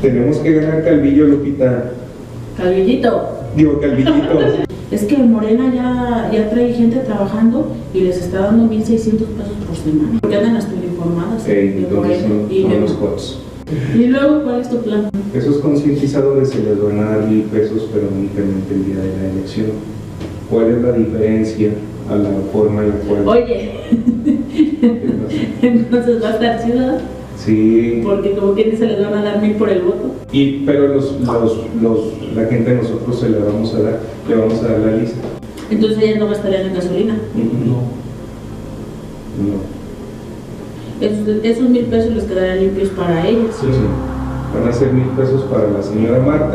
Tenemos que ganar Calvillo, Lupita. Calvillito. Digo, Calvillito. Es que Morena ya trae gente trabajando y les está dando 1,600 pesos por semana. Porque andan hasta informadas de Entonces Morena. son los HOTS. Y luego, ¿cuál es tu plan? Esos concientizadores se les van a dar 1,000 pesos, pero únicamente el día de la elección. ¿Cuál es la diferencia a la forma en la cual... Oye, entonces va a estar ciudad. Sí. Porque como quien dice, les van a dar 1,000 por el voto. Pero la gente de nosotros le vamos a dar la lista. Entonces ellas no gastarían en gasolina. No. Esos 1,000 pesos les quedarán limpios para ellas. Sí. Van a ser 1,000 pesos para la señora Marta.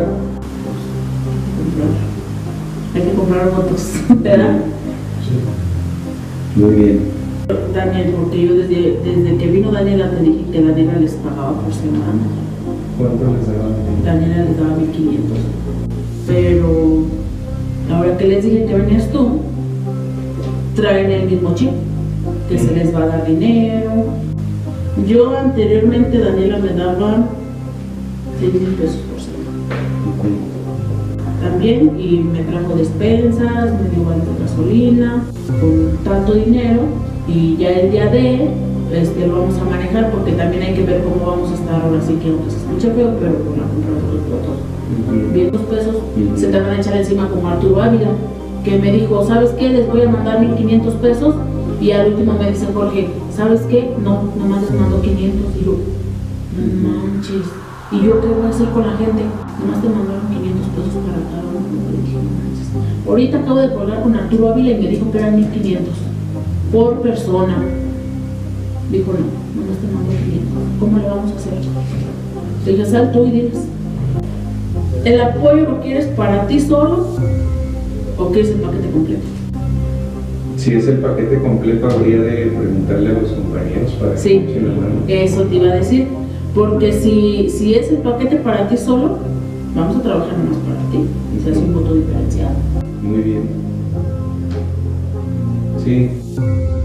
Hay que comprar votos, ¿verdad? Sí. Muy bien. Daniel, porque yo desde que vino Daniela te dije que Daniela les pagaba por semana. ¿Cuánto les daban? Daniela les daba 1,500. Pero ahora que les dije que venías tú, traen el mismo chip, que se les va a dar dinero. Yo anteriormente Daniela me daba 6,000 pesos por semana. También, y me trajo despensas, me dio vales de gasolina, con tanto dinero. Y ya el día de lo vamos a manejar porque también hay que ver cómo vamos a estar ahora sí que aunque se escuche feo, pero con la compra de los votos. Bien, los pesos se te van a echar encima como Arturo Ávila, que me dijo, ¿sabes qué? Les voy a mandar 1,500 pesos y al último me dice Jorge, ¿sabes qué? No, nomás les mando 500 y yo, no manches. ¿Y yo qué voy a hacer con la gente? Nomás te mandaron 500 pesos para cada uno. Le dije, no manches. Ahorita acabo de colgar con Arturo Ávila y me dijo que eran 1,500 por persona. Dijo, no, nomás te mando 500. ¿Cómo le vamos a hacer? Le dije, sal tú y diles. ¿El apoyo lo quieres para ti solo o quieres el paquete completo? Si es el paquete completo, habría de preguntarle a los compañeros para que echen la mano. Eso te iba a decir. Porque si es el paquete para ti solo, vamos a trabajar más para ti. Y se hace un voto diferenciado. Muy bien. Sí.